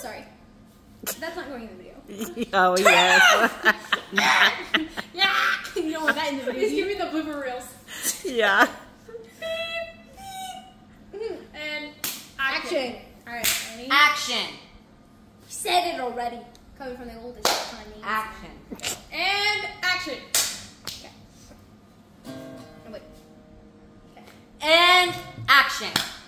sorry. That's not going in the video. Oh, yes. Yeah! You don't want that in the video. He's giving the blooper reels. Yeah. And Action. Alright, ready? Action. You said it already. Coming from the oldest Chinese. Action. And action. Okay. Oh, wait. Okay. And action.